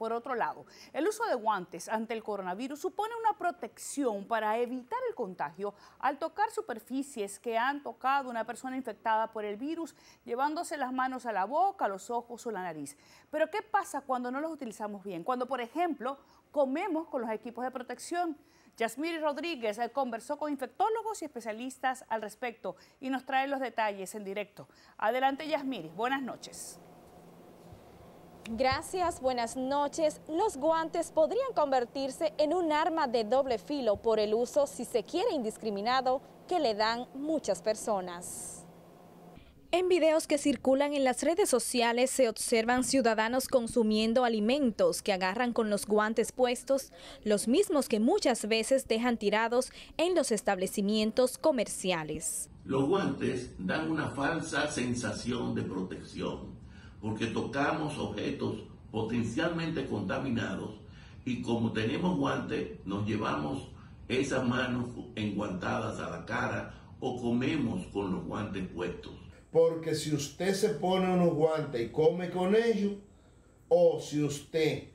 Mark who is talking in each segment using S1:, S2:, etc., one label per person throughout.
S1: Por otro lado, el uso de guantes ante el coronavirus supone una protección para evitar el contagio al tocar superficies que han tocado una persona infectada por el virus, llevándose las manos a la boca, los ojos o la nariz. Pero ¿qué pasa cuando no los utilizamos bien? Cuando, por ejemplo, comemos con los equipos de protección. Yasmiri Rodríguez conversó con infectólogos y especialistas al respecto y nos trae los detalles en directo. Adelante, Yasmiri. Buenas noches.
S2: Gracias, buenas noches. Los guantes podrían convertirse en un arma de doble filo por el uso, si se quiere, indiscriminado que le dan muchas personas. En videos que circulan en las redes sociales se observan ciudadanos consumiendo alimentos que agarran con los guantes puestos, los mismos que muchas veces dejan tirados en los establecimientos comerciales.
S3: Los guantes dan una falsa sensación de protección porque tocamos objetos potencialmente contaminados y como tenemos guantes nos llevamos esas manos enguantadas a la cara o comemos con los guantes puestos.
S4: Porque si usted se pone unos guantes y come con ellos, o si usted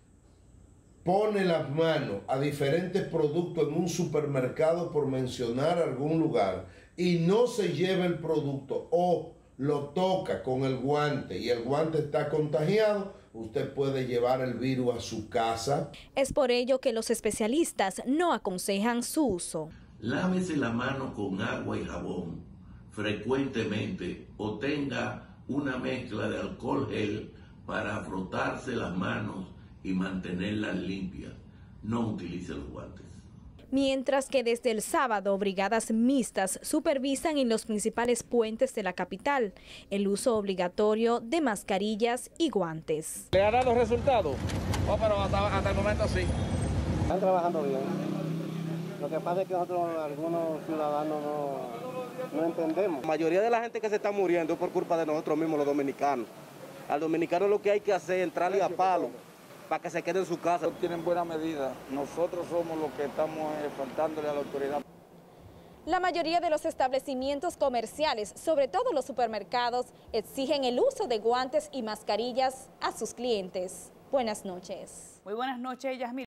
S4: pone las manos a diferentes productos en un supermercado, por mencionar algún lugar, y no se lleva el producto o lo toca con el guante y el guante está contagiado, usted puede llevar el virus a su casa.
S2: Es por ello que los especialistas no aconsejan su uso.
S3: Lávese la mano con agua y jabón frecuentemente o tenga una mezcla de alcohol gel para frotarse las manos y mantenerlas limpias. No utilice los guantes.
S2: Mientras que desde el sábado, brigadas mixtas supervisan en los principales puentes de la capital el uso obligatorio de mascarillas y guantes.
S5: ¿Le ha dado resultados? Oh, pero hasta el momento sí.
S6: Están trabajando bien. Lo que pasa es que nosotros, algunos ciudadanos, no entendemos.
S5: La mayoría de la gente que se está muriendo es por culpa de nosotros mismos, los dominicanos. Al dominicano lo que hay que hacer es entrarle a palo para que se quede en su casa.
S7: Tienen buena medida. Nosotros somos los que estamos faltándole a la autoridad.
S2: La mayoría de los establecimientos comerciales, sobre todo los supermercados, exigen el uso de guantes y mascarillas a sus clientes. Buenas noches.
S1: Muy buenas noches, Yasmiri.